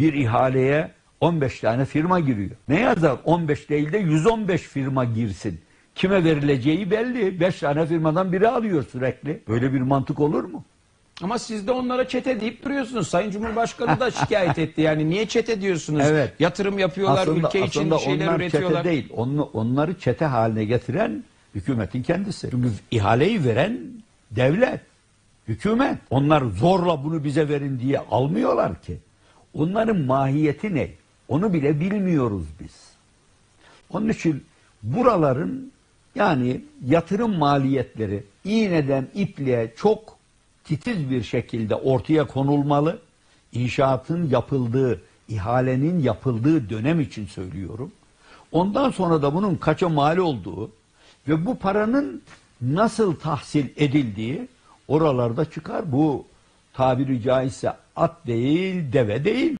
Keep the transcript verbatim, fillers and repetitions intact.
Bir ihaleye on beş tane firma giriyor. Ne yazar? on beş değil de yüz on beş firma girsin. Kime verileceği belli. beş tane firmadan biri alıyor sürekli. Böyle bir mantık olur mu? Ama siz de onlara çete deyip duruyorsunuz. Sayın Cumhurbaşkanı da şikayet etti. Yani niye çete diyorsunuz? Evet. Yatırım yapıyorlar, Aslında, ülke için aslında bir şeyler onlar üretiyorlar. çete değil. Onu, onları çete haline getiren hükümetin kendisi. Çünkü ihaleyi veren devlet, hükümet. Onlar zorla bunu bize verin diye almıyorlar ki. Onların mahiyeti ne? Onu bile bilmiyoruz biz. Onun için buraların yani yatırım maliyetleri iğneden ipliğe çok titiz bir şekilde ortaya konulmalı. İnşaatın yapıldığı, ihalenin yapıldığı dönem için söylüyorum. Ondan sonra da bunun kaça mal olduğu ve bu paranın nasıl tahsil edildiği oralarda çıkar. Bu tabiri caizse at değil, deve değil.